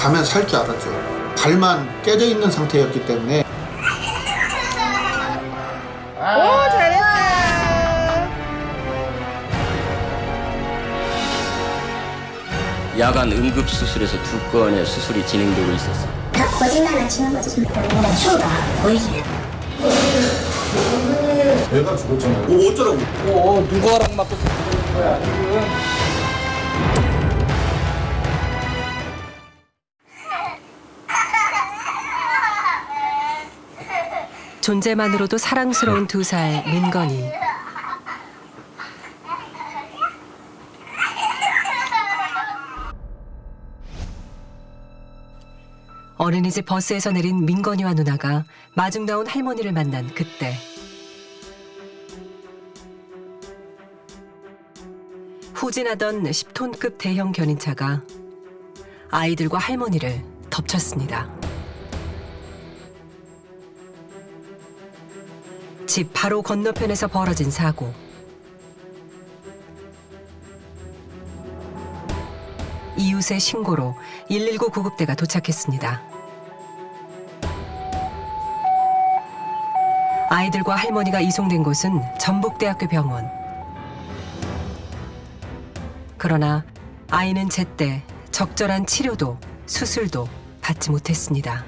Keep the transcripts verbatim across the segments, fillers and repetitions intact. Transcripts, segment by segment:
가면 살 줄 알았죠. 발만 깨져 있는 상태였기 때문에. 오, 잘했어. 야간 응급수술에서 두 건의 수술이 진행되고 있었어. 다 거짓말만 치는 거지. 얼마나 추워가 보이기는. 내가 죽었잖아. 오, 어쩌라고. 어, 누구랑 맞고 죽는 거야 지금. 존재만으로도 사랑스러운 두 살 민건이. 어린이집 버스에서 내린 민건이와 누나가 마중 나온 할머니를 만난 그때. 후진하던 십 톤급 대형 견인차가 아이들과 할머니를 덮쳤습니다. 집 바로 건너편에서 벌어진 사고. 이웃의 신고로 일일구 구급대가 도착했습니다. 아이들과 할머니가 이송된 곳은 전북대학교 병원. 그러나 아이는 제때 적절한 치료도 수술도 받지 못했습니다.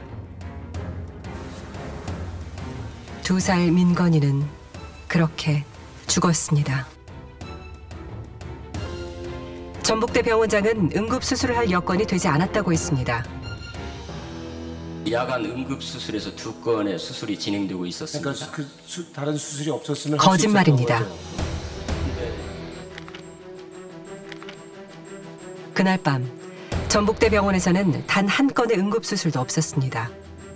두 살 민건이는 그렇게 죽었습니다. 전북대 병원장은 응급수술을 할 여건이 되지 않았다고 했습니다. 야간 응급수술에서 두 건의 수술이 진행되고 있었습니다. 그러니까 그 수, 다른 수술이 없었으면 거짓말입니다. 그날 밤 전북대 병원에서는 단 한 건의 응급수술도 없었습니다.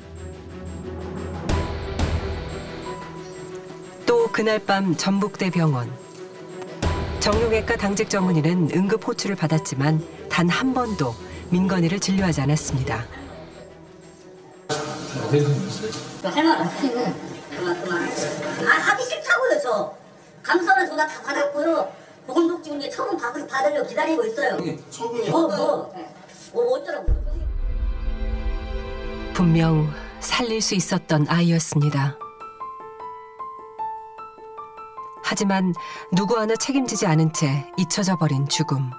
또 그날 밤 전북대 병원. 정형외과 당직 전문의는 응급 호출을 받았지만 단 한 번도 민건이를 진료하지 않았습니다. 할 말 없으면 그만 그만. 아, 하기 싫다고요. 저 감사는 전화 다 받았고요. 보건복지국에 처분 받으, 받으려고 기다리고 있어요. 처분이 뭐, 뭐, 뭐 어쩌라고. 분명 살릴 수 있었던 아이였습니다. 하지만 누구 하나 책임지지 않은 채 잊혀져 버린 죽음.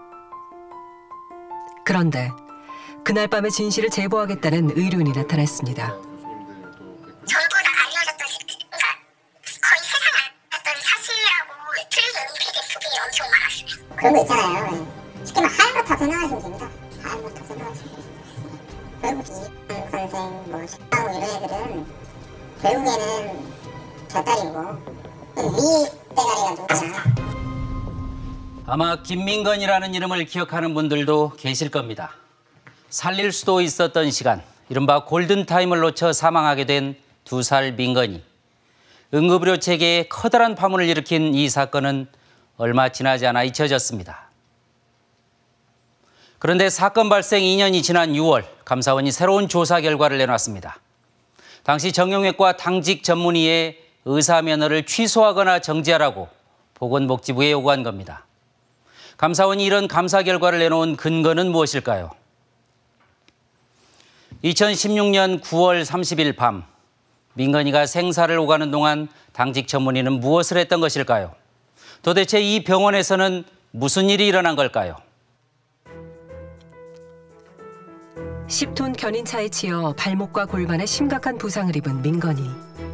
그런데 그날 밤의 진실을 제보하겠다는 의료인이 나타났습니다. 저보다 알려졌던, 그러니까 거의 세상에 알았던 사실이라고 틀리게 은폐된 부분이 엄청 많았어요. 그런 거 있잖아요. 쉽게 말 하얀부터 생각하시면 됩니다. 하얀부터 생각하시면 됩니다. 결국 이한 선생, 뭐 식당 이런 애들은 결국에는 저 딸이고 위 대가리가 누구냐. 아마 김민건이라는 이름을 기억하는 분들도 계실 겁니다. 살릴 수도 있었던 시간, 이른바 골든타임을 놓쳐 사망하게 된 두 살 민건이. 응급의료 체계에 커다란 파문을 일으킨 이 사건은 얼마 지나지 않아 잊혀졌습니다. 그런데 사건 발생 이 년이 지난 유월, 감사원이 새로운 조사 결과를 내놨습니다. 당시 정형외과 당직 전문의의 의사 면허를 취소하거나 정지하라고 보건복지부에 요구한 겁니다. 감사원이 이런 감사 결과를 내놓은 근거는 무엇일까요? 이천십육 년 구월 삼십일 밤, 민건이가 생사를 오가는 동안 당직 전문의는 무엇을 했던 것일까요? 도대체 이 병원에서는 무슨 일이 일어난 걸까요? 십 톤 견인차에 치여 발목과 골반에 심각한 부상을 입은 민건이.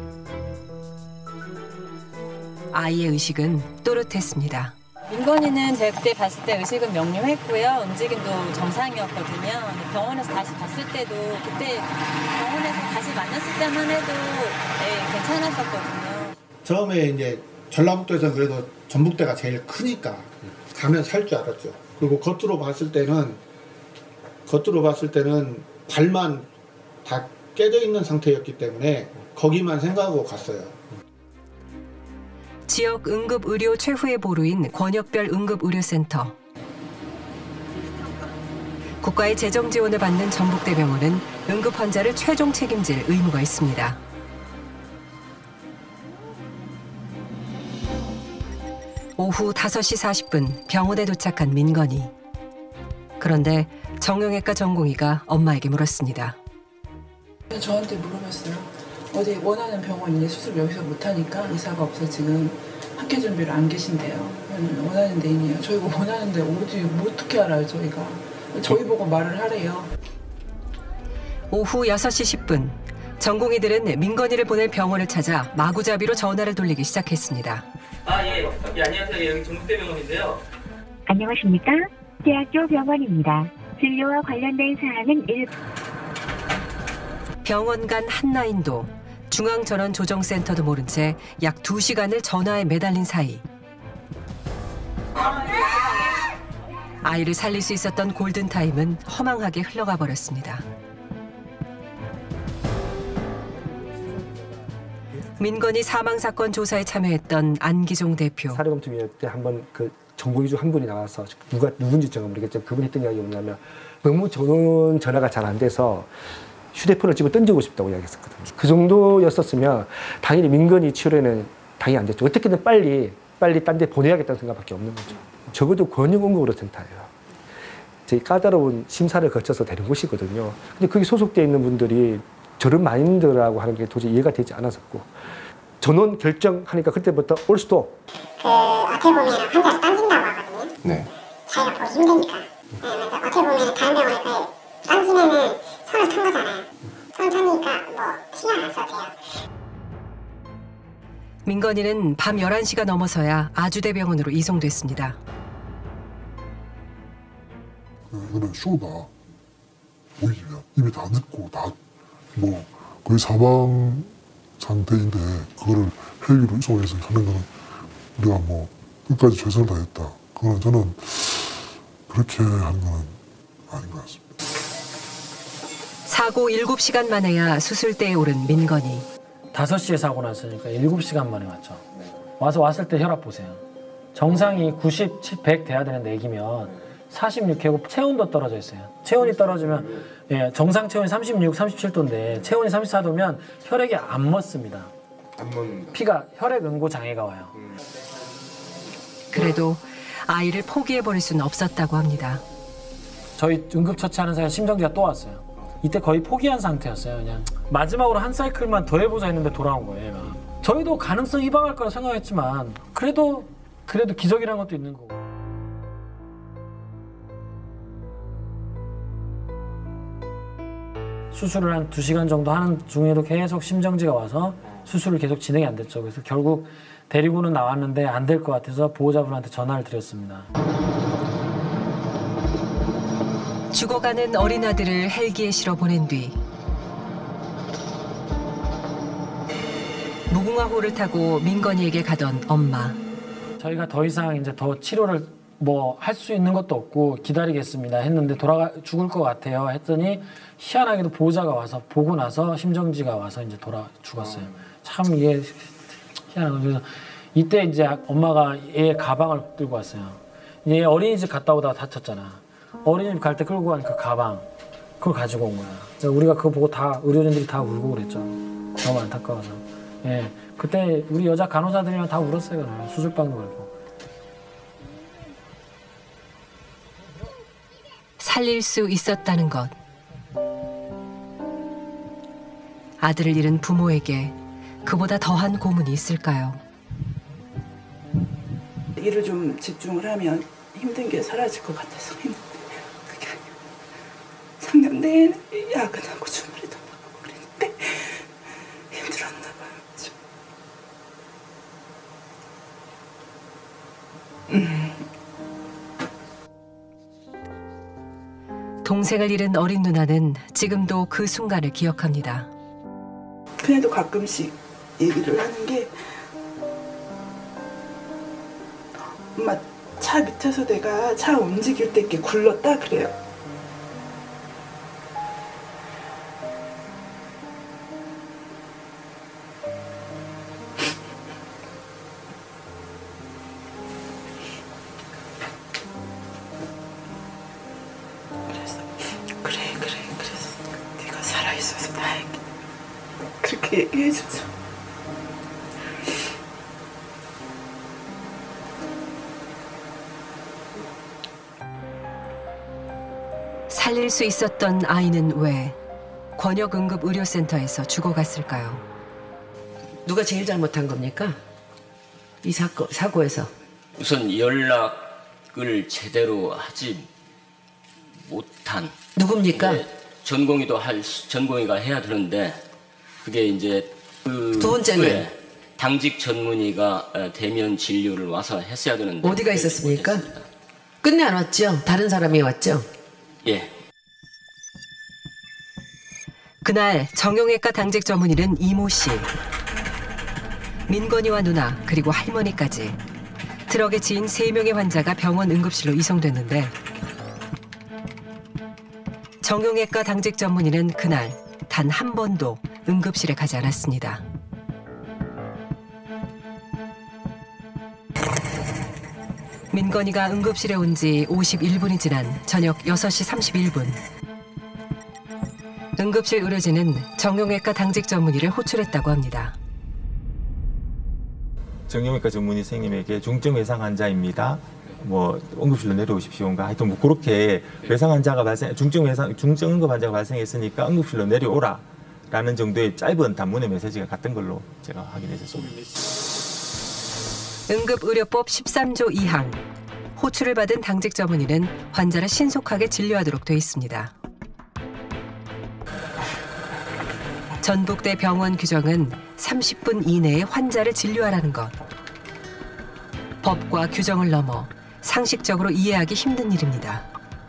아이의 의식은 또렷했습니다. 민건이는 제가 그때 봤을 때 의식은 명료했고요. 움직임도 정상이었거든요. 병원에서 다시 봤을 때도 그때 병원에서 다시 만났을 때만 해도 네, 괜찮았었거든요. 처음에 이제 전라북도에서는 그래도 전북대가 제일 크니까 가면 살 줄 알았죠. 그리고 겉으로 봤을 때는 겉으로 봤을 때는 발만 다 깨져 있는 상태였기 때문에 거기만 생각하고 갔어요. 지역 응급의료 최후의 보루인 권역별 응급의료센터. 국가의 재정 지원을 받는 전북대병원은 응급 환자를 최종 책임질 의무가 있습니다. 오후 다섯 시 사십 분 병원에 도착한 민건이. 그런데 정형외과 전공의가 엄마에게 물었습니다. 저한테 물어봤어요. 어디 원하는 병원이니 수술 여기서 못하니까 의사가 없어 지금 학회 준비를 안 계신대요. 원하는 데이네요. 저희가 원하는 데 어디 뭐 어떻게 알아요 저희가. 저희 보고 말을 하래요. 오후 여섯 시 십 분 전공의들은 민건이를 보낼 병원을 찾아 마구잡이로 전화를 돌리기 시작했습니다. 아, 예. 예, 안녕하세요. 여기 전북대병원인데요. 안녕하십니까? 대학교 병원입니다. 진료와 관련된 사항은 일... 병원 간 한라인도 중앙전원조정센터도 모른 채 약 두 시간을 전화에 매달린 사이 아이를 살릴 수 있었던 골든타임은 허망하게 흘러가 버렸습니다. 민건이 사망사건 조사에 참여했던 안기종 대표. 사례검토위원회 때 한번 그 전공의 중 한 분이 나와서 누가 누군지 제가 모르겠지만 그분이 했던 이야기가 뭐냐면 너무 전원 전화가 잘 안 돼서 휴대폰을 집어 던지고 싶다고 이야기했었거든요. 그 정도였었으면 당연히 민건이 치료에는 당연히 안 됐죠. 어떻게든 빨리 빨리 딴 데 보내야겠다는 생각밖에 없는 거죠. 적어도 권역응급의료센터예요. 저희 까다로운 심사를 거쳐서 되는 곳이거든요. 근데 거기 소속되어 있는 분들이 저런 마인드라고 하는 게 도저히 이해가 되지 않았었고 전원 결정하니까 그때부터 올 수도 그 어떻게 보면 환자를 딴진다고 하거든요. 네. 자기가 보기 힘드니까. 네, 그래서 어떻게 보면 다른 병원에 그 딴지면은 손을 탄 거잖아요. 손을 탔으니까 뭐 신경 안 써도 돼요. 민건이는 밤 열한 시가 넘어서야 아주대병원으로 이송됐습니다. 이거는 쇼다. 보이면 이미 다 늦고 다 뭐 거의 사망 상태인데 그거를 헬기로 이송해서 하는 거는 우리가 뭐 끝까지 최선을 다했다. 그거는 저는 그렇게 한 거는 아닌 것 같습니다. 사고 일곱 시간 만에야 수술대에 오른 민건이. 다섯 시에 사고 났으니까 일곱 시간 만에 왔죠. 와서 왔을 때 혈압 보세요. 정상이 구십, 백 돼야 되는 애기면 사십육 회고 체온도 떨어져 있어요. 체온이 떨어지면 예, 정상 체온이 삼십육, 삼십칠 도인데 체온이 삼십사 도면 혈액이 안 멎습니다. 안 멎는다. 피가 혈액 응고 장애가 와요. 음. 그래도 아이를 포기해버릴 수는 없었다고 합니다. 저희 응급처치하는 사이에 심정지가 또 왔어요. 이때 거의 포기한 상태였어요. 그냥 마지막으로 한 사이클만 더 해보자 했는데 돌아온 거예요. 얘가. 저희도 가능성 희망할 거라 생각했지만 그래도 그래도 기적이라는 것도 있는 거고. 수술을 한 두 시간 정도 하는 중에도 계속 심정지가 와서 수술을 계속 진행이 안 됐죠. 그래서 결국 데리고는 나왔는데 안 될 것 같아서 보호자분한테 전화를 드렸습니다. 죽어가는 어린 아들을 헬기에 실어 보낸 뒤 무궁화호를 타고 민건이에게 가던 엄마. 저희가 더 이상 이제 더 치료를 뭐 할 수 있는 것도 없고 기다리겠습니다 했는데 돌아가 죽을 것 같아요 했더니 희한하게도 보호자가 와서 보고 나서 심정지가 와서 이제 돌아 죽었어요. 참 이게 희한한 거죠. 그래서 이때 이제 엄마가 얘 가방을 들고 왔어요. 얘 어린이집 갔다 오다가 다쳤잖아. 어린이집 갈 때 끌고 간 그 가방 그걸 가지고 온 거야. 그래서 우리가 그거 보고 다 의료진들이 다 울고 그랬죠. 너무 안타까워서. 예, 그때 우리 여자 간호사들이랑 다 울었어요. 그날. 수술방도 그렇고. 살릴 수 있었다는 것. 아들을 잃은 부모에게 그보다 더한 고문이 있을까요? 일을 좀 집중을 하면 힘든 게 사라질 것 같아서 했는데 그게 아니고 삼 년 내내 야근하고 주말에도 나가고 그랬는데 힘들었나 봐요. 좀. 음. 동생을 잃은 어린 누나는 지금도 그 순간을 기억합니다. 그녀도 가끔씩 얘기를 하는 게 엄마 차 밑에서 내가 차 움직일 때 이렇게 굴렀다 그래요. 그래서 그래 그래 그래서 네가 살아있어서 다행이다 그렇게 얘기해주죠. 살릴 수 있었던 아이는 왜 권역응급의료센터에서 죽어갔을까요? 누가 제일 잘못한 겁니까? 이 사건, 사고에서. 우선 연락을 제대로 하지 못한. 누굽니까? 전공의도 할 전공의가 해야 되는데 그게 이제 그 두 번째는 후에 당직 전문의가 대면 진료를 와서 했어야 되는데 어디가 있었습니까? 끝내 안 왔죠? 다른 사람이 왔죠? 예. 그날 정형외과 당직 전문의는 이모 씨, 민건이와 누나 그리고 할머니까지 트럭에 지인 세 명의 환자가 병원 응급실로 이송됐는데 정형외과 당직 전문의는 그날 단 한 번도 응급실에 가지 않았습니다. 민건이가 응급실에 온 지 오십일 분이 지난 저녁 여섯 시 삼십일 분. 응급실 의료진은 정형외과 당직 전문의를 호출했다고 합니다. 정형외과 전문의 선생님에게 중증 외상 환자입니다. 뭐 응급실로 내려오십시오인가 하여튼 뭐 그렇게 외상 환자가 발생, 중증 외상, 중증 응급 환자가 발생했으니까 응급실로 내려오라라는 정도의 짧은 단문의 메시지가 갔던 걸로 제가 확인했었습니다. 응급의료법 십삼 조 이 항. 호출을 받은 당직 전문의는 환자를 신속하게 진료하도록 돼 있습니다. 전북대 병원 규정은 삼십 분 이내에 환자를 진료하라는 것. 법과 규정을 넘어 상식적으로 이해하기 힘든 일입니다.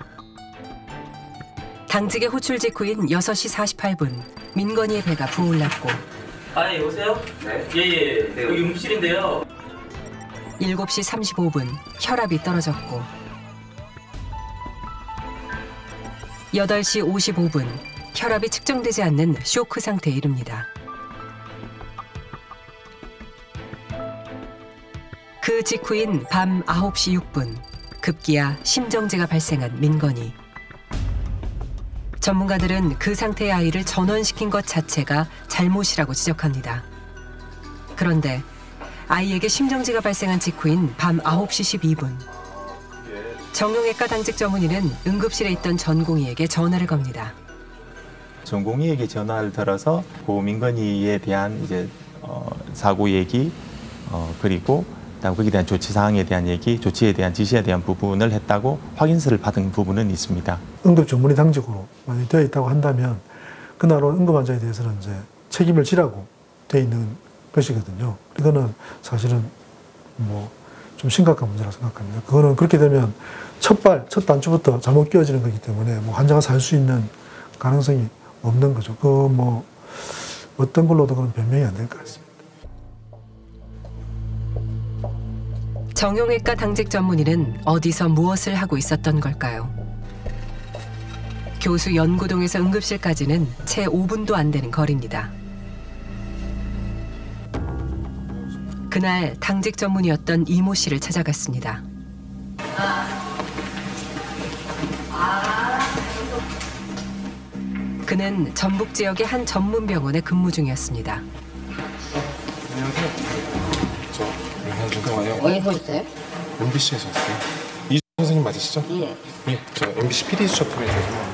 당직의 호출 직후인 여섯 시 사십팔 분, 민건이의 배가 부어올랐고 아, 예, 여보세요? 네. 예, 예. 네. 여기 응급실인데요. 일곱 시 삼십오 분, 혈압이 떨어졌고 여덟 시 오십오 분, 혈압이 측정되지 않는 쇼크 상태에 이릅니다. 그 직후인 밤 아홉 시 육 분, 급기야 심정지가 발생한 민건이. 전문가들은 그 상태의 아이를 전원시킨 것 자체가 잘못이라고 지적합니다. 그런데 아이에게 심정지가 발생한 직후인 밤 아홉 시 십이 분. 정형외과 당직 전문의는 응급실에 있던 전공의에게 전화를 겁니다. 전공의에게 전화를 들어서 그 민건이에 대한 이제 어, 사고 얘기 어, 그리고 거기에 대한 조치 사항에 대한 얘기, 조치에 대한 지시에 대한 부분을 했다고 확인서를 받은 부분은 있습니다. 응급 전문의 당직으로 만약 되어 있다고 한다면 그날 온 응급 환자에 대해서는 이제 책임을 지라고 되어 있는 것이거든요. 이거는 사실은 뭐 좀 심각한 문제라고 생각합니다. 그거는 그렇게 되면 첫 발, 첫 단추부터 잘못 끼워지는 거기 때문에 뭐 환자가 살 수 있는 가능성이 없는 거죠. 그 뭐 어떤 걸로도 그건 변명이 안 될 것 같습니다. 정형외과 당직 전문의는 어디서 무엇을 하고 있었던 걸까요? 교수 연구동에서 응급실까지는 채 오 분도 안 되는 거리입니다. 그날 당직 전문의였던 이모 씨를 찾아갔습니다. 그는 전북 지역의 한 전문 병원에 근무 중이었습니다. 안녕하세요. 저 용산 중경화요. 어디서 오셨어요? 엠비씨에서 왔어요. 이 선생님 맞으시죠? 예. 예, 저 엠비씨 피디 셔틀에서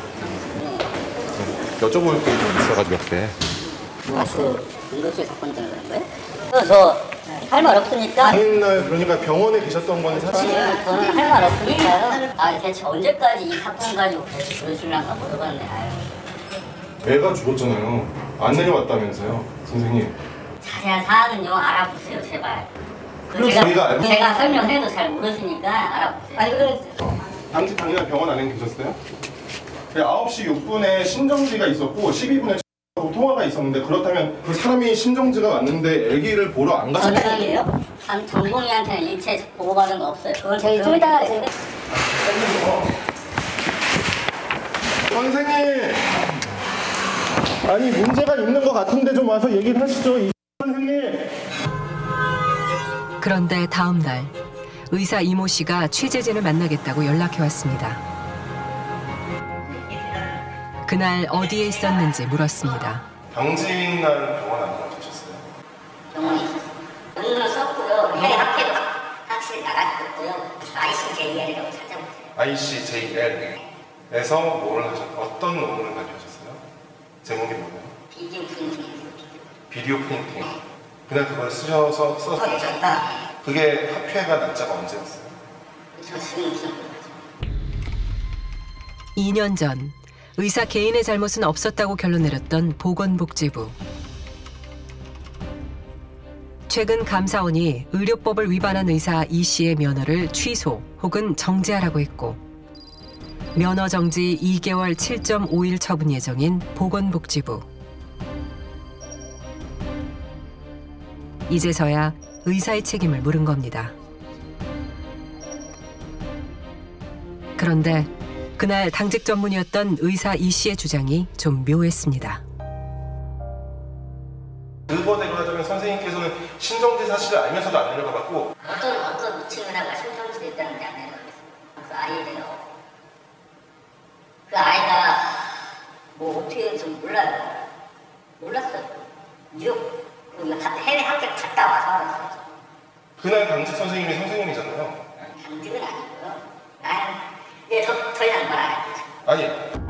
네, 여쭤볼 게 좀 있어가지고 옆에. 아, 그 응급실 사건 때문에 그런 거예요? 저 할 말 없으니까. 당일날 그러니까 병원에 계셨던 건 사실. 저는 할 말 없으니까요. 아, 대체 언제까지 이 사건 가지고 계속 그러시려나 모르겠네. 아유. 애가 죽었잖아요. 안 내려왔다면서요, 선생님. 자세한 사항은요 알아보세요, 제발. 그 그럼 제가, 저희가 알고- 제가 설명해도 잘 모르시니까 알아보세요. 아니 그래. 당직 당일날 병원 안에 계셨어요? 아홉 시 육 분에 심정지가 있었고 십이 분에 통화가 있었는데 그렇다면 그 사람이 심정지가 왔는데 아기를 보러 안 가셨어요? 저는요? 한 전공의한테는 일체 보고받은 거 없어요. 그건 저희 좀 이따가 선생님! 아니 문제가 있는 것 같은데 좀 와서 얘기를 하시죠, 이 선생님! 그런데 다음 날 의사 이모 씨가 취재진을 만나겠다고 연락해 왔습니다. 그날 어디에 있었는지 물었습니다. 당직날 병원 안 가셨어요? 병원에 있었어요. 논문을 썼고요. 해외 학회도 학실 나갔고요. 아이씨제이엘이라고 찾아보세요. 아이씨제이엘. 에서 뭘 하셨, 어떤 논문을 발표하셨어요? 제목이 뭐예요? 비디오 프린팅. 비디오 프린팅. 그냥 그걸 쓰셔서 써서 그게 학회가 날짜가 언제였어요? 이 년 전 의사 개인의 잘못은 없었다고 결론 내렸던 보건복지부. 최근 감사원이 의료법을 위반한 의사 이 씨의 면허를 취소 혹은 정지하라고 했고 면허 정지 이 개월 칠 점 오 일 처분 예정인 보건복지부. 이제서야 의사의 책임을 물은 겁니다. 그런데 그날 당직 전문이었던 의사 이 씨의 주장이 좀 묘했습니다. 그거대로 하자면 선생님께서는 신정지 사실을 알면서도 안 내려가봤고 어떤 어떤 미친 은하가 신정지돼 있다는 게 안 내려갔어요. 그 아이래요. 그 아이가 뭐 어떻게 좀 몰라요. 몰랐어요. 뉴욕 해외 학교 갔다 와서 알았어요. 그날 당직 선생님이 선생님이잖아요. 당직은 아니고요. 나는 이제 더, 더 이상 말 안 해요. 아니.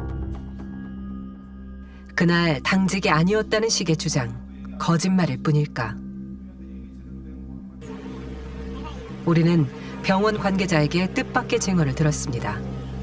그날 당직이 아니었다는 식의 주장. 거짓말일 뿐일까? 우리는 병원 관계자에게 뜻밖의 증언을 들었습니다.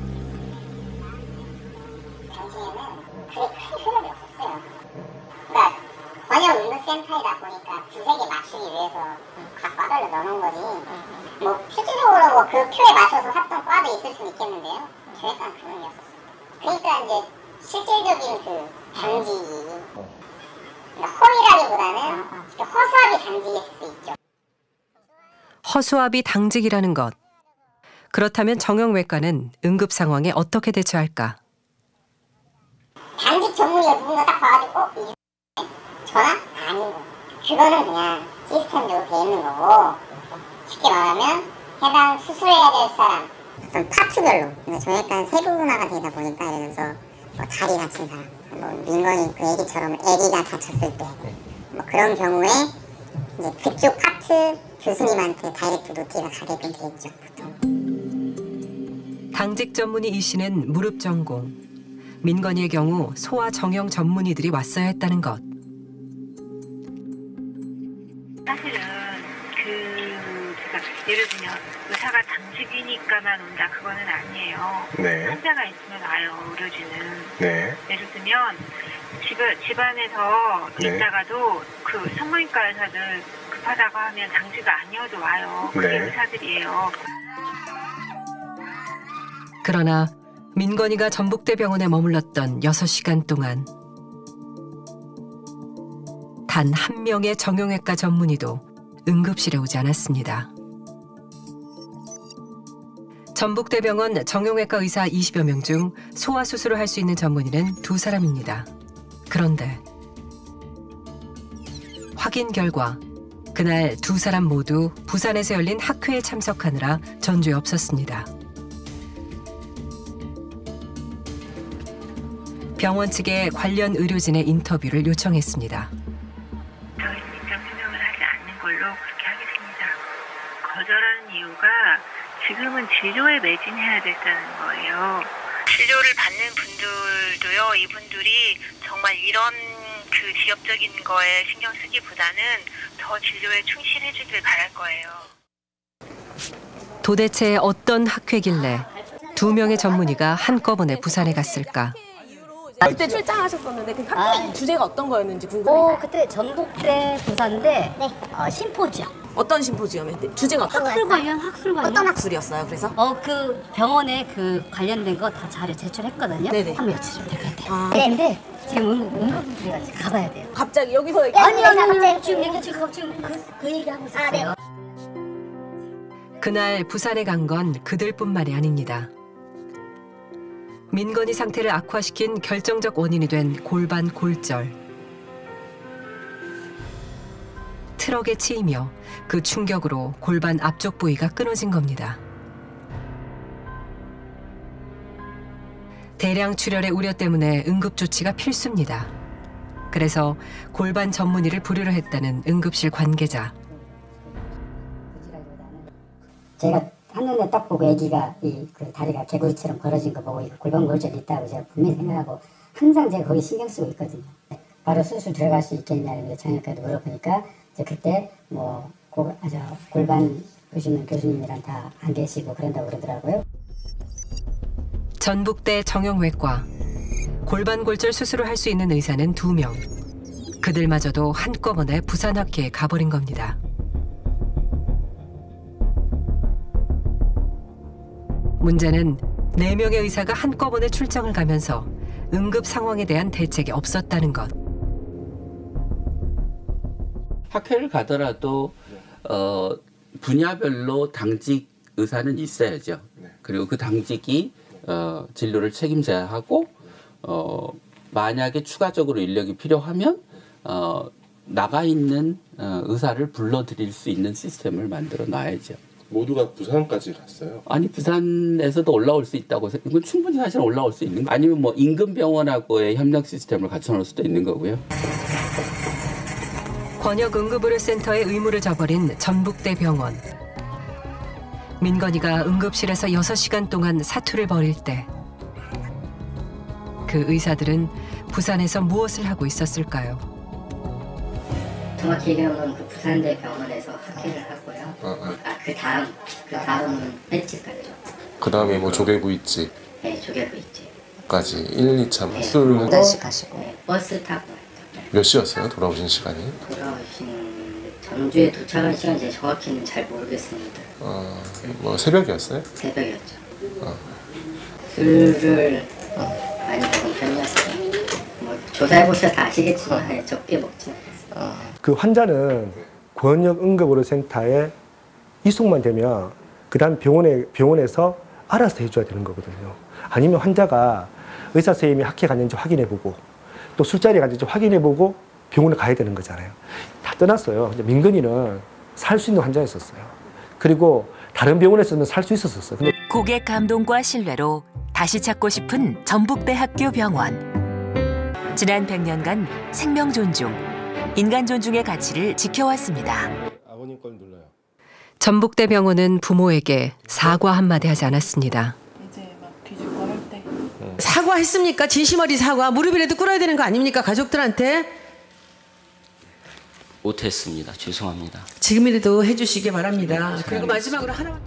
그러니까 번역의료센터이다 보니까 주색에 맞추기 위해서 각 과별로 넣어놓은 거지. 뭐 실질적으로 뭐 그 표에 맞춰서 샀던 과도 있을 수는 있겠는데요. 저희가 그런 게 없었어요. 그러니까 이제 실질적인 그 당직이 허위라기보다는 허수아비 당직일 수 있죠. 허수아비 당직이라는 것. 그렇다면 정형외과는 응급 상황에 어떻게 대처할까? 당직 전문의가 누군가 딱 봐가지고 어? 이 전화? 아니고 그거는 그냥 시스템적으로 돼 있는 거고 쉽게 말하면 해당 수술해야 될 사람 어떤 파트별로 그러니까 정형외과는 세분화가 되다 보니까 예를 들어서 뭐 다리 다친 사람 뭐 민건이 그 애기처럼 애기가 다쳤을 때 뭐 그런 경우에 이제 그쪽 파트 교수님한테 다이렉트 노티가 가게끔 되겠죠 보통. 당직 전문의 이 씨는 무릎 전공. 민건이의 경우 소아 정형 전문의들이 왔어야 했다는 것. 사실은 그 제가 예를 들면 의사가 당직이니까만 온다 그거는 아니에요. 네. 환자가 있으면 와요 의료진은. 네. 예를 들면 집 집안에서 네. 있다가도 그 산부인과 의사들 급하다고 하면 당직가 아니어도 와요. 그게 네. 의사들이에요. 그러나 민건이가 전북대 병원에 머물렀던 여섯 시간 동안 단 한 명의 정형외과 전문의도 응급실에 오지 않았습니다. 전북대병원 정형외과 의사 이십여 명 중 소아 수술을 할 수 있는 전문의는 두 사람입니다. 그런데 확인 결과 그날 두 사람 모두 부산에서 열린 학회에 참석하느라 전주에 없었습니다. 병원 측에 관련 의료진의 인터뷰를 요청했습니다. 저희는 입장 표명을 하지 않는 걸로 그렇게 하겠습니다. 거절하는 이유가 지금은 진료에 매진해야 됐다는 거예요. 진료를 받는 분들도요, 이분들이 정말 이런 그 지역적인 거에 신경 쓰기보다는 더 진료에 충실해 주길 바랄 거예요. 도대체 어떤 학회길래 두 명의 전문의가 한꺼번에 부산에 갔을까? 그때 출장하셨었는데 그 학회 아. 주제가 어떤 거였는지 궁금해요. 어, 그때 전북대 부산대 어, 심포지엄. 어떤 심포지엄인데 주제가 어떤 학술 거였어요? 관련 학술 관련. 어떤 학술이었어요? 그래서? 어, 그 병원에 그 관련된 거 다 자료 제출했거든요. 네네. 한 며칠 좀 될 것 같아요. 아. 네, 근데 지금 응급실에 같이 가봐야 돼요. 갑자기 여기서 얘기 아니요, 아니요, 지금 얘기 지금 지금 그, 그 얘기하고 있어요. 그날 부산에 간 건 그들뿐만이 아닙니다. 민건이 상태를 악화시킨 결정적 원인이 된 골반 골절. 트럭에 치이며 그 충격으로 골반 앞쪽 부위가 끊어진 겁니다. 대량 출혈의 우려 때문에 응급조치가 필수입니다. 그래서 골반 전문의를 부르려 했다는 응급실 관계자. 제가 한눈에 딱 보고 아기가 이 그 다리가 개구리처럼 벌어진 거 보고 골반 골절이 있다고 제가 분명히 생각하고 항상 제가 거기 신경 쓰고 있거든요. 바로 수술 들어갈 수 있겠냐는 정형외과도 물어보니까 이제 그때 뭐 고, 아, 저 골반 보시는 교수님이랑 다 안 계시고 그런다고 그러더라고요. 전북대 정형외과. 골반골절 수술을 할 수 있는 의사는 두 명. 그들마저도 한꺼번에 부산학회에 가버린 겁니다. 문제는 네 명의 의사가 한꺼번에 출장을 가면서 응급 상황에 대한 대책이 없었다는 것. 학회를 가더라도 어, 분야별로 당직 의사는 있어야죠. 그리고 그 당직이 어, 진료를 책임져야 하고 어, 만약에 추가적으로 인력이 필요하면 어, 나가 있는 어, 의사를 불러들일 수 있는 시스템을 만들어 놔야죠. 모두가 부산까지 갔어요? 아니 부산에서도 올라올 수 있다고 생각. 이건 충분히 사실 올라올 수 있는 거. 아니면 뭐 인근 병원하고의 협력 시스템을 갖춰놓을 수도 있는 거고요. 권역 응급의료센터의 의무를 저버린 전북대 병원. 민건이가 응급실에서 여섯 시간 동안 사투를 벌일 때 그 의사들은 부산에서 무엇을 하고 있었을까요? 정확히 얘기하면 그 부산대 병원에서 학회를 하고요. 어, 어. 아, 그 다음, 그 다음은 횟집까지. 그 다음에 뭐 조개구이집. 네, 조개구이집. 까지 일, 이 차 네, 술을 여덟 먹고 시 가시고. 네, 버스 타고. 몇 시였어요? 돌아오신 시간이? 돌아오신 전주에 도착한 시간 제 정확히는 잘 모르겠습니다. 어, 뭐 새벽이었어요? 새벽이었죠. 어. 술을 어, 많이 먹은 편이었어요. 뭐 조사해보셔서 다 아시겠지만 적게 먹지. 어. 그 환자는 권역 응급의료센터에 이송만 되면 그 다음 병원에, 병원에서 알아서 해줘야 되는 거거든요. 아니면 환자가 의사 선생님이 학회 갔는지 확인해보고 또 술자리에 갔는지 확인해보고 병원에 가야 되는 거잖아요. 다 떠났어요. 민건이는 살 수 있는 환자였었어요. 그리고 다른 병원에서는 살 수 있었었어요. 근데 고객 감동과 신뢰로 다시 찾고 싶은 전북대학교 병원. 지난 백 년간 생명 존중, 인간 존중의 가치를 지켜왔습니다. 아버님 걸 눌러요. 전북대 병원은 부모에게 사과 한마디 하지 않았습니다. 사과했습니까? 진심 어린 사과. 무릎이라도 꿇어야 되는 거 아닙니까? 가족들한테. 못했습니다. 죄송합니다. 지금이라도 해주시기 바랍니다. 그리고 마지막으로 하나.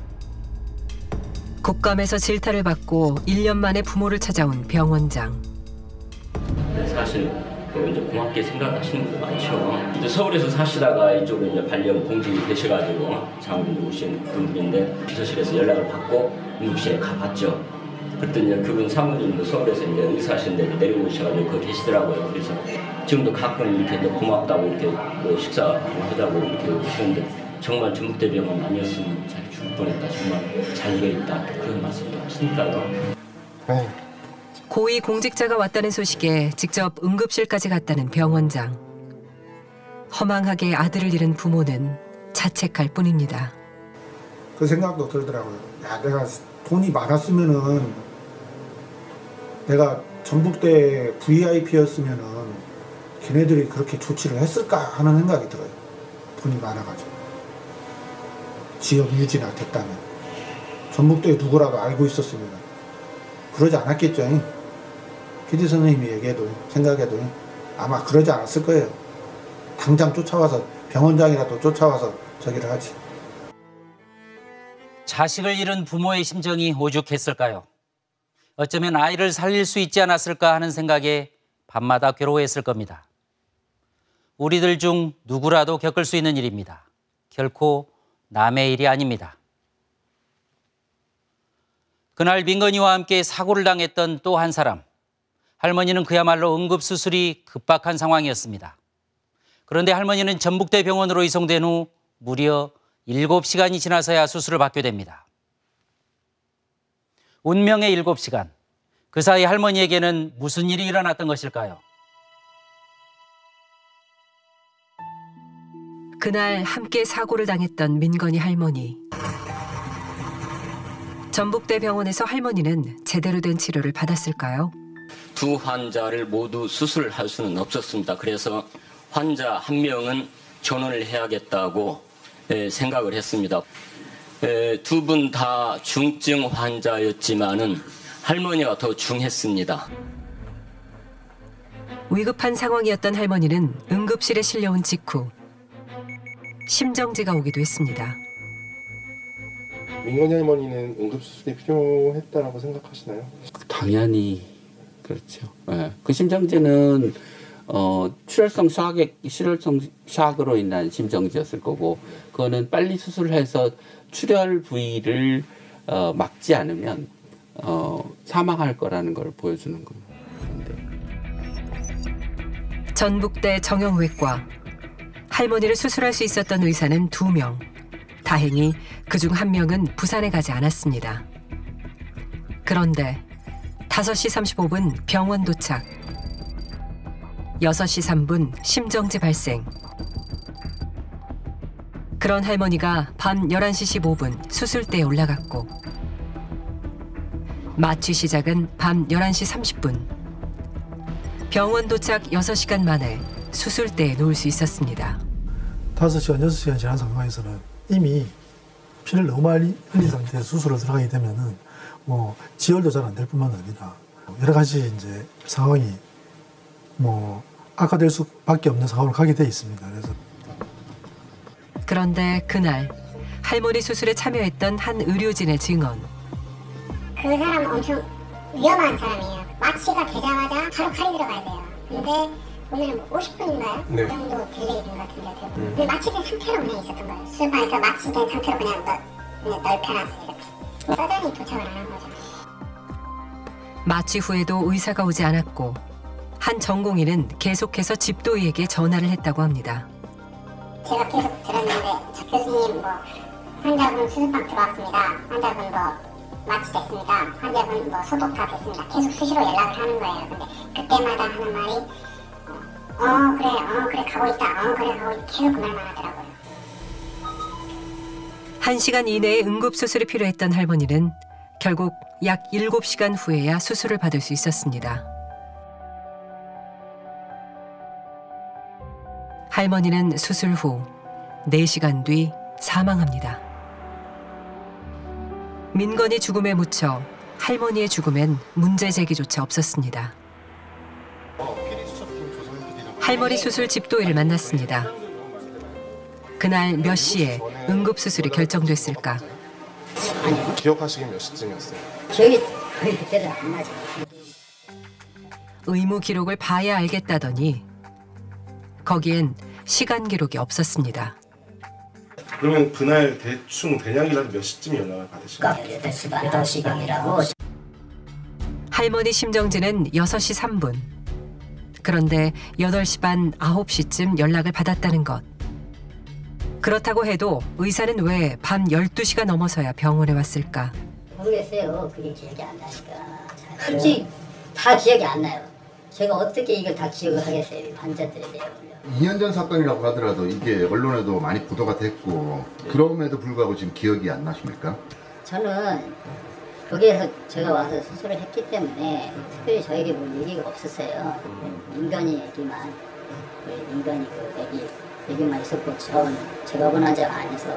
국감에서 질타를 받고 일 년 만에 부모를 찾아온 병원장. 사실 그 이제 고맙게 생각하시는 분들 많죠. 이제 서울에서 사시다가 이쪽에 이제 발령 공지 되셔가지고 장모님 오신 분들인데 비서실에서 연락을 받고 응급실에 가봤죠. 그랬더니 이제 그분 사모님도 서울에서 이제 의사하시는데 내려오셔가지고 거기 계시더라고요. 그래서 지금도 가끔 이렇게 이제 고맙다고 이렇게 뭐 식사하자고 이렇게 오시는데 정말 전북대병원 아니었으면 잘 죽을 뻔했다. 정말 잘 되어있다. 그런 말씀도 하시니까요. 고위 공직자가 왔다는 소식에 직접 응급실까지 갔다는 병원장. 허망하게 아들을 잃은 부모는 자책할 뿐입니다. 그 생각도 들더라고요. 야, 내가 돈이 많았으면은 내가 전북대 브이아이피였으면은 걔네들이 그렇게 조치를 했을까 하는 생각이 들어요. 돈이 많아가지고. 지역 유지나 됐다면. 전북대 누구라도 알고 있었으면 그러지 않았겠죠. 피디 선생님이 얘기해도 생각해도 아마 그러지 않았을 거예요. 당장 쫓아와서 병원장이라도 쫓아와서 저기를 하지. 자식을 잃은 부모의 심정이 오죽했을까요? 어쩌면 아이를 살릴 수 있지 않았을까 하는 생각에 밤마다 괴로워했을 겁니다. 우리들 중 누구라도 겪을 수 있는 일입니다. 결코 남의 일이 아닙니다. 그날 민건이와 함께 사고를 당했던 또 한 사람. 할머니는 그야말로 응급수술이 급박한 상황이었습니다. 그런데 할머니는 전북대 병원으로 이송된 후 무려 일곱 시간이 지나서야 수술을 받게 됩니다. 운명의 일곱 시간. 그 사이 할머니에게는 무슨 일이 일어났던 것일까요? 그날 함께 사고를 당했던 민건이 할머니. 전북대 병원에서 할머니는 제대로 된 치료를 받았을까요? 두 환자를 모두 수술할 수는 없었습니다. 그래서 환자 한 명은 전원을 해야겠다고 생각을 했습니다. 두 분 다 중증 환자였지만은 할머니가 더 중했습니다. 위급한 상황이었던 할머니는 응급실에 실려온 직후 심정지가 오기도 했습니다. 민건이 할머니는 응급수술이 필요했다라고 생각하시나요? 당연히 그렇죠. 네. 그 심정지는 어, 출혈성 샥에, 출혈성 샥으로 인한 심정지였을 거고, 그거는 빨리 수술해서 출혈 부위를 어, 막지 않으면 어, 사망할 거라는 걸 보여주는 겁니다. 전북대 정형외과. 할머니를 수술할 수 있었던 의사는 두 명. 다행히 그중 한 명은 부산에 가지 않았습니다. 그런데 다섯 시 삼십오 분 병원 도착. 여섯 시 삼 분 심정지 발생. 그런 할머니가 밤 열한 시 십오 분 수술대에 올라갔고, 마취 시작은 밤 열한 시 삼십 분. 병원 도착 여섯 시간 만에 수술대에 놓을 수 있었습니다. 다섯 시간, 여섯 시간 지난 상황에서는 이미 피를 너무 많이 흘린 상태에서 수술을 들어가게 되면은 뭐 지혈도 잘 안 될 뿐만 아니라 여러 가지 이제 상황이 뭐 악화될 수밖에 없는 상황으로 가게 돼 있습니다. 그래서 그런데 그날 할머니 수술에 참여했던 한 의료진의 증언. 그 사람 엄청 위험한 사람이에요. 마취가 되자마자 바로 칼이 들어가야 돼요. 근데 오늘은 오십 분인가요? 네. 그 정도 딜레이 된 것 같은데 음. 근데 마취된 상태로 그냥 있었던 거예요. 수술방에서 마취된 상태로 그냥 널, 그냥 넓혀놨어요. 이렇게. 서전이 도착을 안 한 거죠. 마취 후에도 의사가 오지 않았고, 한 전공의는 계속해서 집도의에게 전화를 했다고 합니다. 제가 계속 들었는데 저 교수님 뭐 환자분 수술방 들어왔습니다. 환자분 뭐 마취됐습니다. 환자분 뭐 소독 다 됐습니다. 계속 수시로 연락을 하는 거예요. 근데 그때마다 하는 말이 어 그래 어 그래 가고 있다 어 그래 가고 있다 계속 그 말만 하더라고요. 한 시간 이내에 응급수술이 필요했던 할머니는 결국 약 일곱 시간 후에야 수술을 받을 수 있었습니다. 할머니는 수술 후 네 시간 뒤 사망합니다. 민건이 죽음에 묻혀 할머니의 죽음엔 문제 제기조차 없었습니다. 할머니 수술 집도의를 만났습니다. 그날 몇 시에 응급수술이 결정됐을까? 기억하시긴 몇 시쯤이었어요? 기억이 거의 그때는 안 나죠. 의무 기록을 봐야 알겠다더니 거기엔 시간 기록이 없었습니다. 그러면 그날 대충 대략이라도 몇 시쯤 연락을 받으시나요? 여덟 시 반, 여덟 시경이라고. 할머니 심정지는 여섯 시 삼 분. 그런데 여덟 시 반, 아홉 시쯤 연락을 받았다는 것. 그렇다고 해도 의사는 왜 밤 열두 시가 넘어서야 병원에 왔을까? 모르겠어요. 그게 기억이 안 나니까. 솔직히 다 기억이 안 나요. 제가 어떻게 이걸 다 기억을 하겠어요. 환자들에 대해. 이 년 전 사건이라고 하더라도 이게 언론에도 많이 보도가 됐고 그럼에도 불구하고 지금 기억이 안 나십니까? 저는 거기에서 제가 와서 수술을 했기 때문에 특별히 저에게 뭐 얘기가 없었어요. 인간이 얘기만, 인간이 그 얘기, 얘기만 있었고 전 제가 원한 자가 아니어서.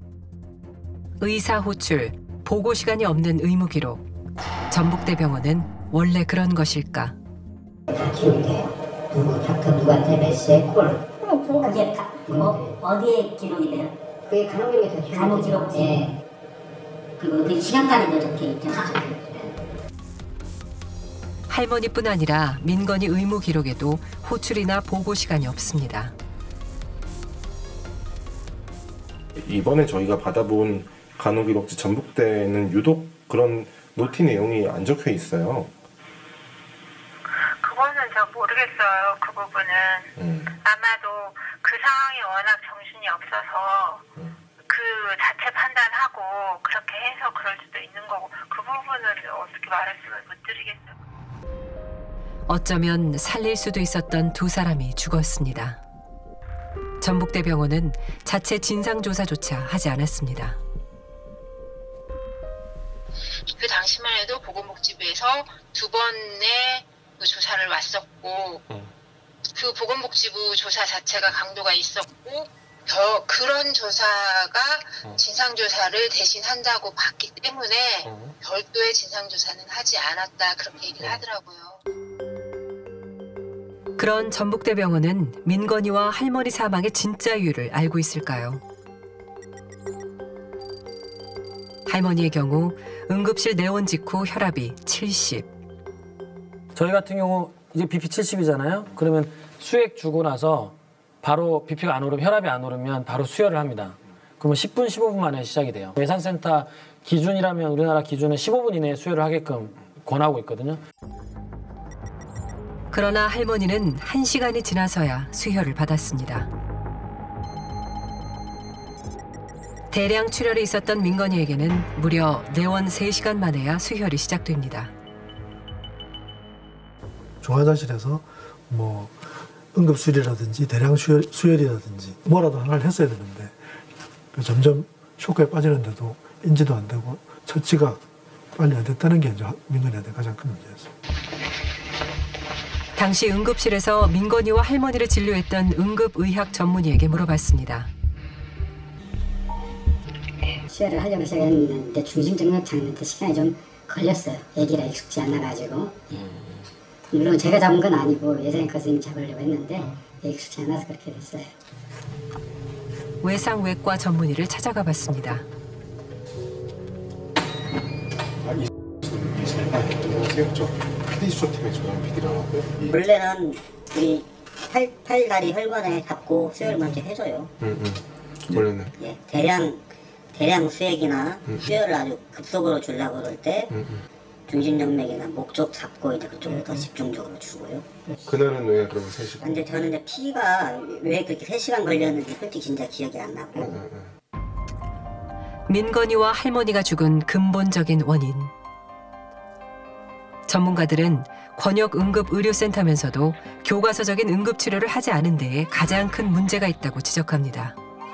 의사 호출, 보고 시간이 없는 의무 기록. 전북대병원은 원래 그런 것일까? 기록돼요. 누구 닥터 누구한테 몇 시에 콜. 그게 가, 뭐 어디에 기록이 돼요? 그게 간호 기록이 돼요. 간호 기록. 예. 그리고 그 시간까지도 적혀 있잖아요. 할머니뿐 아니라 민건이 의무 기록에도 호출이나 보고 시간이 없습니다. 이번에 저희가 받아본 간호기록지 전북대는 유독 그런 노티 내용이 안 적혀 있어요. 그거는 저 모르겠어요. 그 부분은 음. 아마도 그 상황이 워낙 정신이 없어서 음. 그 자체 판단하고 그렇게 해서 그럴 수도 있는 거고 그 부분은 어떻게 말씀을 못 드리겠어요. 어쩌면 살릴 수도 있었던 두 사람이 죽었습니다. 전북대병원은 자체 진상조사조차 하지 않았습니다. 그 당시만 해도 보건복지부에서 두 번의 그 조사를 왔었고 음. 그 보건복지부 조사 자체가 강도가 있었고 더 그런 조사가 진상조사를 대신 한다고 봤기 때문에 별도의 진상조사는 하지 않았다 그렇게 얘기를 하더라고요. 그런 전북대병원은 민건이와 할머니 사망의 진짜 이유를 알고 있을까요? 할머니의 경우 응급실 내원 직후 혈압이 칠십. 저희 같은 경우 이제 비피 칠십이잖아요. 그러면 수액 주고 나서 바로 비피가 안 오르면, 혈압이 안 오르면 바로 수혈을 합니다. 그러면 십 분, 십오 분 만에 시작이 돼요. 외상센터 기준이라면 우리나라 기준은 십오 분 이내에 수혈을 하게끔 권하고 있거든요. 그러나 할머니는 한 시간이 지나서야 수혈을 받았습니다. 대량 출혈이 있었던 민건이에게는 무려 내원 세 시간 만에야 수혈이 시작됩니다. 중환자실에서 뭐 응급수리라든지 대량 수혈, 수혈이라든지 뭐라도 하나를 했어야 되는데 점점 쇼크에 빠지는데도 인지도 안 되고 처치가 빨리 안 됐다는 게 이제 민건이한테 가장 큰 문제였습니다. 당시 응급실에서 민건이와 할머니를 진료했던 응급의학 전문의에게 물어봤습니다. 수혈을 하려고 시작했는데 중심정맥 잡는데 시간이 좀 걸렸어요. 애기라 익숙지 않아가지고. 물론 제가 잡은 건 아니고 예상외과 선생님이 잡으려고 했는데 익숙지 않아서 그렇게 됐어요. 외상외과 전문의를 찾아가 봤습니다. 원래는 우리 팔, 팔다리 혈관에 잡고 수혈을 먼저 해줘요. 응, 응. 원래는? 예, 대량, 대량 수액이나 응. 수혈을 아주 급속으로 주려고 그럴 때 응, 응. 중심정맥이나 목 쪽 잡고 이제 그쪽으로 더 집중적으로 주고요. 그날은 왜 그럼 세 시간? 근데 저는 이제 피가 왜 그렇게 세 시간 걸렸는지 솔직히 진짜 기억이 안 나고. 응, 응, 응. 민건이와 할머니가 죽은 근본적인 원인. 전문가들은 권역응급의료센터면서도 교과서적인 응급치료를 하지 않은 데에 가장 큰 문제가 있다고 지적합니다.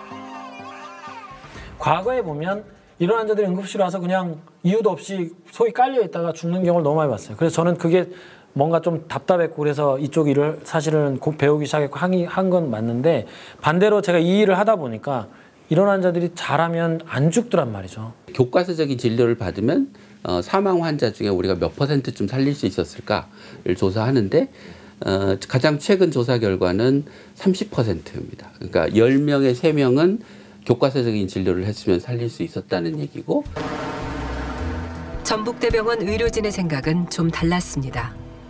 과거에 보면 이런 환자들이 응급실에 와서 그냥 이유도 없이 속이 깔려 있다가 죽는 경우를 너무 많이 봤어요. 그래서 저는 그게 뭔가 좀 답답했고 그래서 이쪽 일을 사실은 곧 배우기 시작했고 한 건 맞는데 반대로 제가 이 일을 하다 보니까 이런 환자들이 잘하면 안 죽더란 말이죠. 교과서적인 진료를 받으면 어, 사망 환자 중에 우리가 몇 퍼센트쯤 살릴 수 있었을까를 조사하는데 어, 가장 최근 조사 결과는 삼십 퍼센트입니다. 그러니까 열 명에 세 명은 교과서적인 진료를 했으면 살릴 수 있었다는 얘기고. 전북대병원 의료진의 생각은 좀 달랐습니다.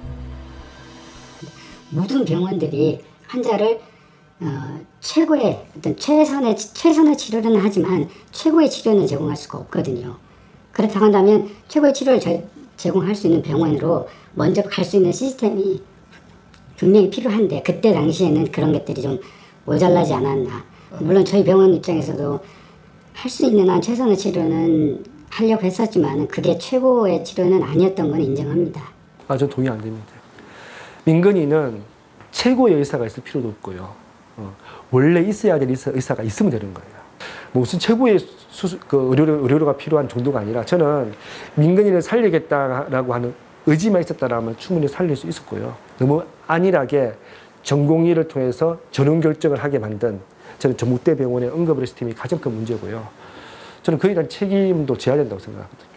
모든 병원들이 환자를 어, 최고의 어떤 최선의 최선의 치료는 하지만 최고의 치료는 제공할 수가 없거든요. 그렇다고 한다면 최고의 치료를 제, 제공할 수 있는 병원으로 먼저 갈 수 있는 시스템이 분명히 필요한데 그때 당시에는 그런 것들이 좀 모자라지 않았나. 물론 저희 병원 입장에서도 할 수 있는 한 최선의 치료는 하려고 했었지만 그게 최고의 치료는 아니었던 건 인정합니다. 아, 저 동의 안 됩니다. 민건이는 최고의 의사가 있을 필요도 없고요. 어, 원래 있어야 될 의사, 의사가 있으면 되는 거예요. 뭐 무슨 최고의 수수, 그 의료, 의료가 필요한 정도가 아니라 저는 민건이를 살리겠다라고 하는 의지만 있었다라면 충분히 살릴 수 있었고요. 너무 안일하게 전공의를 통해서 전원 결정을 하게 만든 저는 전북대병원의 응급의료시스템이 가장 큰 문제고요. 저는 그에 대한 책임도 져야 된다고 생각하거든요.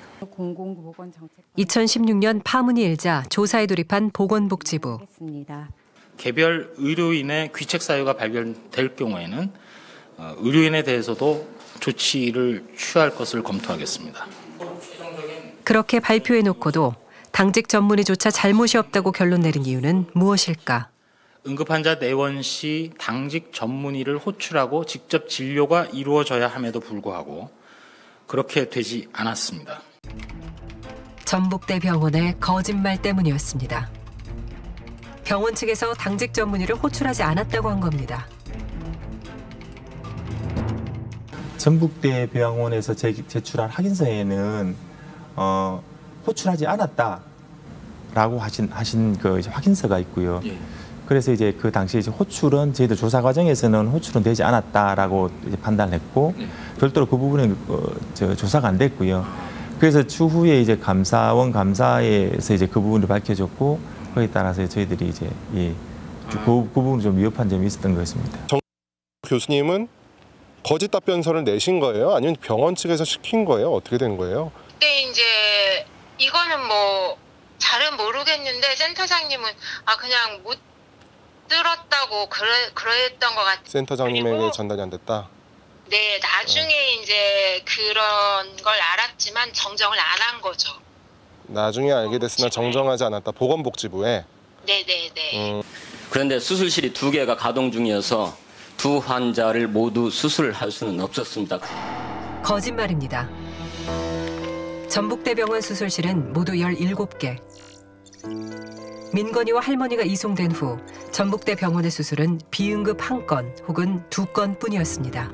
이천십육 년 파문이 일자 조사에 돌입한 보건복지부. 개별 의료인의 귀책 사유가 발견될 경우에는 의료인에 대해서도 조치를 취할 것을 검토하겠습니다. 그렇게 발표해놓고도 당직 전문의조차 잘못이 없다고 결론 내린 이유는 무엇일까? 응급환자 내원 시 당직 전문의를 호출하고 직접 진료가 이루어져야 함에도 불구하고 그렇게 되지 않았습니다. 전북대병원의 거짓말 때문이었습니다. 병원 측에서 당직 전문의를 호출하지 않았다고 한 겁니다. 전북대병원에서 제출한 확인서에는 어, 호출하지 않았다라고 하신 하신 그 확인서가 있고요. 예. 그래서 이제 그 당시에 이제 호출은 저희들 조사 과정에서는 호출은 되지 않았다라고 이제 판단했고 네. 별도로 그 부분은 어, 저 조사가 안 됐고요. 그래서 추후에 이제 감사원 감사에서 이제 그 부분을 밝혀졌고 거기에 따라서 저희들이 이제 예, 그, 그 부분이 좀 위협한 점이 있었던 것 같습니다. 정 교수님은 거짓 답변서를 내신 거예요? 아니면 병원 측에서 시킨 거예요? 어떻게 된 거예요? 근데 이제 이거는 뭐 잘은 모르겠는데 센터장님은 아 그냥 못 들었다고 그래, 그랬던 것 같아요. 센터장님에게 전달이 안 됐다? 네, 나중에 어. 이제 그런 걸 알았지만 정정을 안 한 거죠. 나중에 알게 됐으나 정정하지 않았다. 보건복지부에? 네네네. 음. 그런데 수술실이 두 개가 가동 중이어서 두 환자를 모두 수술할 수는 없었습니다. 거짓말입니다. 전북대병원 수술실은 모두 열일곱 개. 민건이와 할머니가 이송된 후 전북대병원의 수술은 비응급 한 건 혹은 두 건뿐이었습니다.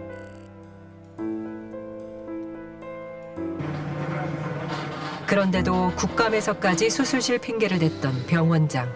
그런데도 국감에서까지 수술실 핑계를 댔던 병원장.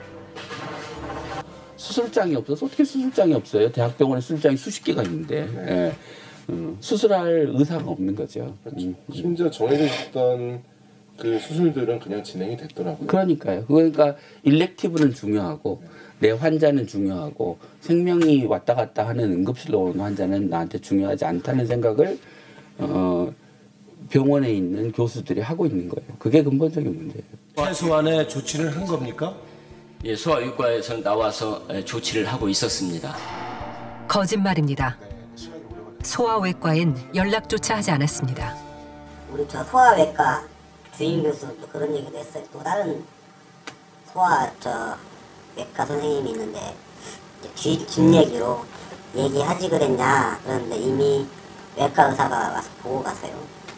수술장이 없어서 어떻게 수술장이 없어요? 대학병원에 수술장이 수십 개가 있는데 네. 예. 음, 수술할 의사가 없는 거죠. 그렇죠. 음. 심지어 정해져 있던 그 수술들은 그냥 진행이 됐더라고요. 그러니까요. 그러니까 일렉티브는 중요하고 내 환자는 중요하고 생명이 왔다 갔다 하는 응급실로 온 환자는 나한테 중요하지 않다는 생각을 어, 병원에 있는 교수들이 하고 있는 거예요. 그게 근본적인 문제예요. 최소한의 조치를 한 겁니까? 예, 소아육과에서 나와서 조치를 하고 있었습니다. 거짓말입니다. 소아외과엔 연락조차 하지 않았습니다. 우리 저 소아외과 주임 교수도 그런 얘기도 했어요. 또 다른 소아 저 외과 선생님이 있는데 뒷, 뒷얘기로 얘기하지 그랬냐 그런데 이미 외과 의사가 와서 보고 가세요.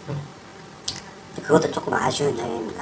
그것도 조금 아쉬운 점입니다.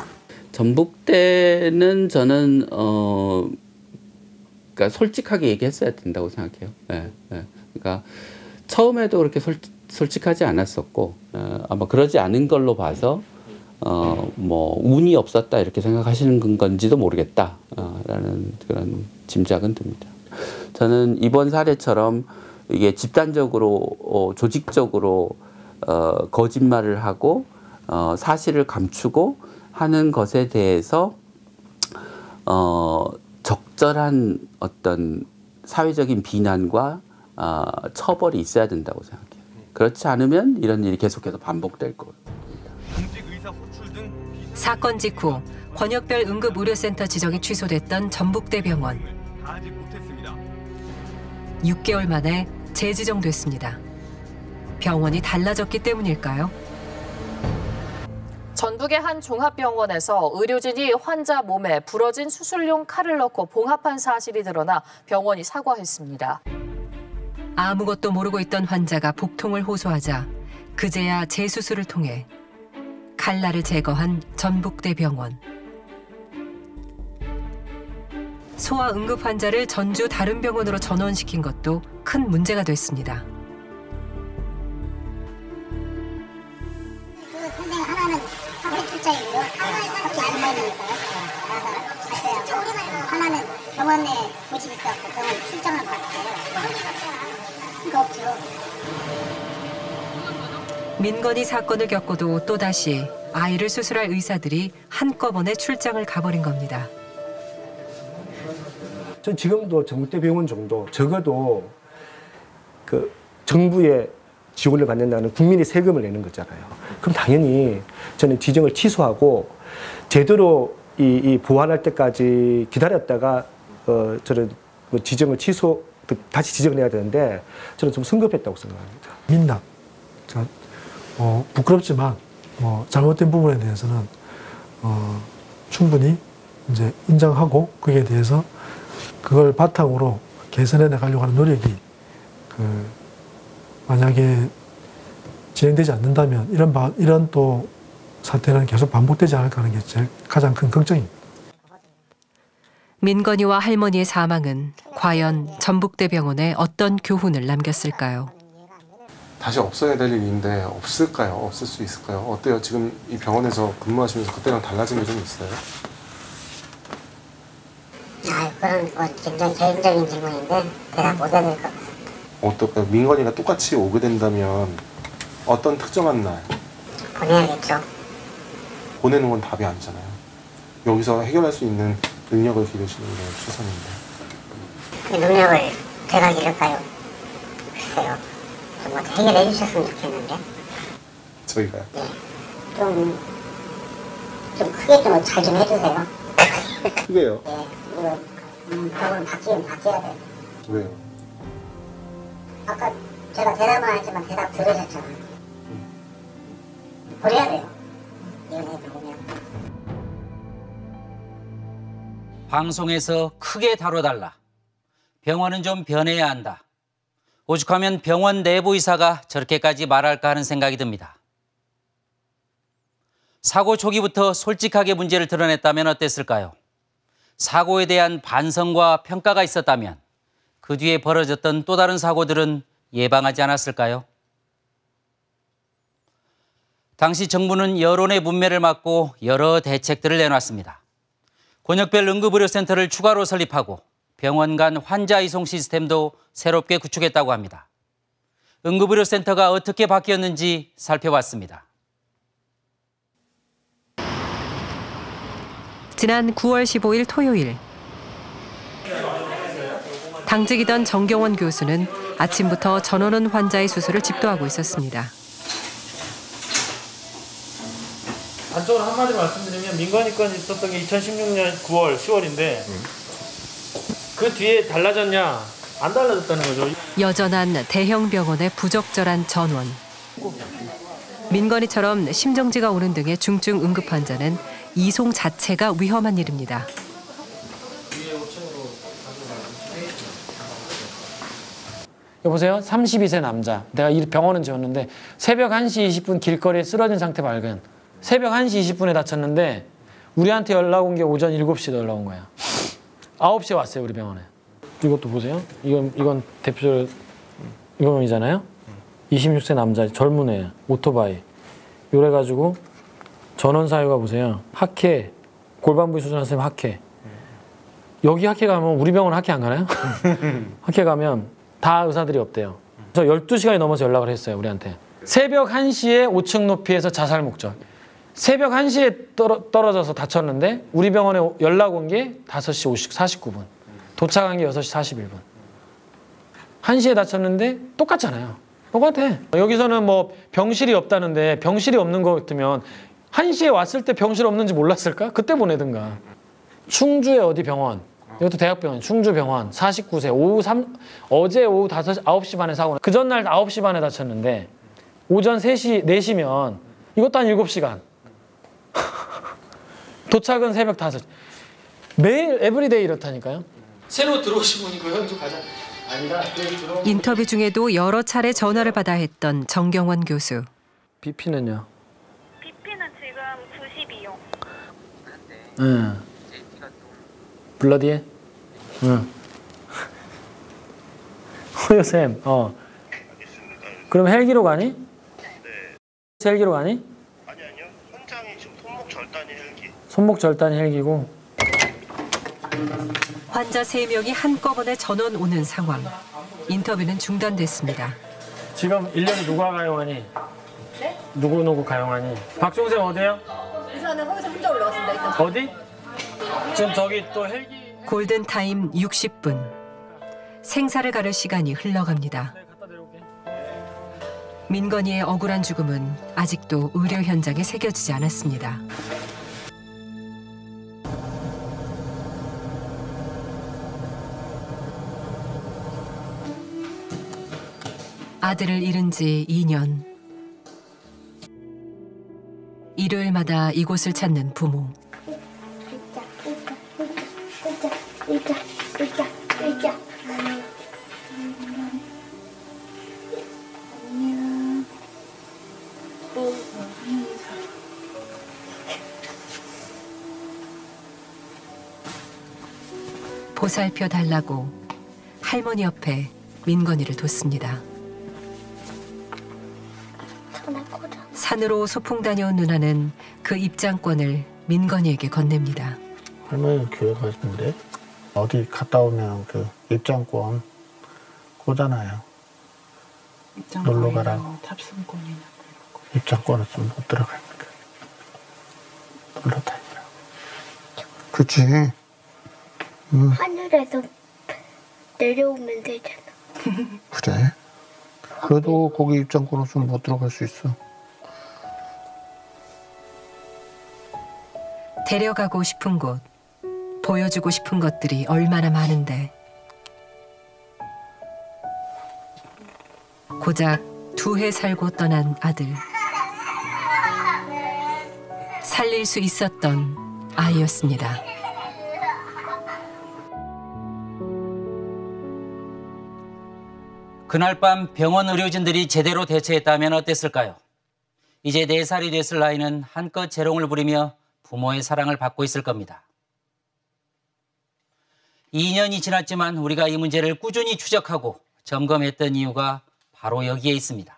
전북대는 저는 어 그러니까 솔직하게 얘기했어야 된다고 생각해요. 예, 예. 그러니까 처음에도 그렇게 솔, 솔직하지 않았었고 어, 아마 그러지 않은 걸로 봐서 어 뭐 운이 없었다 이렇게 생각하시는 건지도 모르겠다 어, 라는 그런 짐작은 듭니다. 저는 이번 사례처럼 이게 집단적으로 어, 조직적으로 어, 거짓말을 하고 어, 사실을 감추고 하는 것에 대해서 어, 적절한 어떤 사회적인 비난과 어, 처벌이 있어야 된다고 생각해요. 그렇지 않으면 이런 일이 계속해서 반복될 거예요. 사건 직후 권역별 응급의료센터 지정이 취소됐던 전북대병원. 육 개월 만에 재지정됐습니다. 병원이 달라졌기 때문일까요? 전북의 한 종합병원에서 의료진이 환자 몸에 부러진 수술용 칼을 넣고 봉합한 사실이 드러나 병원이 사과했습니다. 아무것도 모르고 있던 환자가 복통을 호소하자 그제야 재수술을 통해 칼날을 제거한 전북대병원. 소아 응급 환자를 전주 다른 병원으로 전원시킨 것도 큰 문제가 됐습니다. 하나는 우리 출자이고요. 하나밖에 안 나니까요. 하나는 병원에 고집이 있어서 병원 출장을 받았어요. 그거 없죠. 민건이 사건을 겪고도 또다시 아이를 수술할 의사들이 한꺼번에 출장을 가버린 겁니다. 전 지금도 전북대병원 정도 적어도 그 정부의 지원을 받는다는 국민이 세금을 내는 거잖아요. 그럼 당연히 저는 지정을 취소하고 제대로 이, 이 보완할 때까지 기다렸다가 어, 저는 뭐 지정을 취소 다시 지정을 해야 되는데 저는 좀 성급했다고 생각합니다. 민낯, 어, 부끄럽지만 뭐 잘못된 부분에 대해서는 어, 충분히 이제 인정하고 거기에 대해서 그걸 바탕으로 개선해 나가려고 하는 노력이 그 만약에 진행되지 않는다면 이런 바, 이런 또 사태는 계속 반복되지 않을까 하는 게 제일 가장 큰 걱정입니다. 민건이와 할머니의 사망은 과연 전북대병원에 어떤 교훈을 남겼을까요? 다시 없어야 될 일인데 없을까요? 없을 수 있을까요? 어때요? 지금 이 병원에서 근무하시면서 그때랑 달라진 게 좀 있어요? 아, 그런 건 굉장히 개인적인 질문인데 대답 못 해야 될 것 같습니다. 어떨까요? 민건이가 똑같이 오게 된다면 어떤 특정한 날 보내야겠죠. 보내는 건 답이 아니잖아요. 여기서 해결할 수 있는 능력을 기르시는 게 최선인데. 그 능력을 제가 기를까요? 글쎄요. 뭐 해결해 주셨으면 좋겠는데. 저희가요? 네. 좀, 좀 크게 좀 잘 좀 해주세요. 크게요? 네. 이거 음, 병원 바뀌긴 바뀌어야 돼요. 왜요? 아까 제가 대답은 안 했지만 대답 들으셨잖아요. 그래야 돼요. 이런 애들 보면. 방송에서 크게 다뤄달라. 병원은 좀 변해야 한다. 오죽하면 병원 내부의사가 저렇게까지 말할까 하는 생각이 듭니다. 사고 초기부터 솔직하게 문제를 드러냈다면 어땠을까요? 사고에 대한 반성과 평가가 있었다면 그 뒤에 벌어졌던 또 다른 사고들은 예방하지 않았을까요? 당시 정부는 여론의 문매를 막고 여러 대책들을 내놨습니다. 권역별 응급의료센터를 추가로 설립하고 병원 간 환자 이송 시스템도 새롭게 구축했다고 합니다. 응급의료센터가 어떻게 바뀌었는지 살펴봤습니다. 지난 구월 십오일 토요일 당직이던 정경원 교수는 아침부터 전원훈 환자의 수술을 집도하고 있었습니다. 단적으로 한마디 말씀드리면 민간인 건 있었던 게 이천십육년 구월, 시월인데 그 뒤에 달라졌냐? 안 달라졌다는 거죠. 여전한 대형 병원의 부적절한 전원. 민건이처럼 심정지가 오는 등의 중증 응급 환자는 이송 자체가 위험한 일입니다. 여보세요? 삼십이 세 남자. 내가 이 병원은 지었는데 새벽 한 시 이십 분 길거리에 쓰러진 상태 발견. 새벽 한 시 이십 분에 다쳤는데 우리한테 연락 온 게 오전 일곱 시에 연락 온 거야. 아홉 시에 왔어요, 우리 병원에. 이것도 보세요. 이건, 이건 대표적으로 이거이잖아요. 이십육 세 남자, 젊은 애, 오토바이. 이래가지고 전원 사유가 보세요. 학회, 골반 부위 수술한 선생님 학회. 여기 학회 가면 우리 병원 학회 안 가나요? 학회 가면 다 의사들이 없대요. 그래서 열두 시간이 넘어서 연락을 했어요, 우리한테. 새벽 한 시에 오 층 높이에서 자살 목적. 새벽 한 시에 떨어, 떨어져서 다쳤는데 우리 병원에 연락 온 게 다섯 시 사십구 분. 도착한 게 여섯 시 사십일 분. 한 시에 다쳤는데 똑같잖아요. 똑같아. 여기서는 뭐 병실이 없다는데 병실이 없는 거 같으면 한 시에 왔을 때 병실 없는지 몰랐을까? 그때 보내든가. 충주의 어디 병원. 이것도 대학병원, 충주병원, 사십구 세, 오후 삼, 어제 오후 다섯 시, 아홉 시 반에 사고, 그 전날 아홉 시 반에 다쳤는데, 오전 세 시, 네 시면, 이것도 한 일곱 시간. 도착은 새벽 다섯 시. 매일, 에브리데이 이렇다니까요. 새로 들어오신 분이 그 현주 가자. 아니다. 인터뷰 중에도 여러 차례 전화를 받아 했던 정경원 교수. 비피는요? 비피는 지금 구십이요. 응. 블러디에? 응. 호요쌤, 어. 그럼 헬기로 가니? 네. 헬기로 가니? 아니 아니요. 현장이 지금 손목 절단이 헬기. 손목 절단이 헬기고. 환자 세 명이 한꺼번에 전원 오는 상황. 인터뷰는 중단됐습니다. 지금 일년에 누가 가용하니? 네? 누구누구 가용하니? 박종생 어디요? 우선은 거기서 혼자 올라왔습니다. 일단. 어디? 지금 저기 또 헬기. 골든타임 육십 분. 생사를 가를 시간이 흘러갑니다. 민건이의 억울한 죽음은 아직도 의료 현장에 새겨지지 않았습니다. 아들을 잃은 지 이 년. 일요일마다 이곳을 찾는 부모. 의자, 의자, 의자. 보살펴 달라고 할머니 옆에 민건이를 뒀습니다. 산으로 소풍 다녀온 누나는 그 입장권을 민건이에게 건넵니다. 할머니 교회 가시는데 어디 갔다 오면 그 입장권 고잖아요. 놀러 가라고. 탑승권이나 입장권 없으면 못 들어가니까. 놀러 다니라고. 그치. 응. 하늘에서 내려오면 되잖아. 그래? 그래도 거기 입장권으로서는 못 들어갈 수 있어. 데려가고 싶은 곳, 보여주고 싶은 것들이 얼마나 많은데 고작 두 해 살고 떠난 아들. 살릴 수 있었던 아이였습니다. 그날 밤 병원 의료진들이 제대로 대처했다면 어땠을까요? 이제 네 살이 됐을 아이는 한껏 재롱을 부리며 부모의 사랑을 받고 있을 겁니다. 이 년이 지났지만 우리가 이 문제를 꾸준히 추적하고 점검했던 이유가 바로 여기에 있습니다.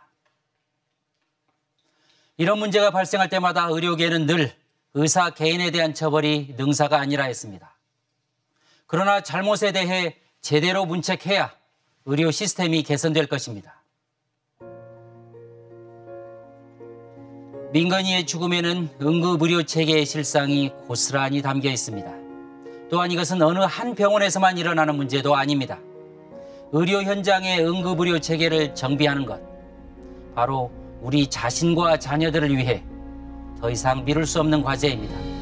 이런 문제가 발생할 때마다 의료계는 늘 의사 개인에 대한 처벌이 능사가 아니라 했습니다. 그러나 잘못에 대해 제대로 문책해야 의료 시스템이 개선될 것입니다. 민건이의 죽음에는 응급의료 체계의 실상이 고스란히 담겨 있습니다. 또한 이것은 어느 한 병원에서만 일어나는 문제도 아닙니다. 의료 현장의 응급의료 체계를 정비하는 것, 바로 우리 자신과 자녀들을 위해 더 이상 미룰 수 없는 과제입니다.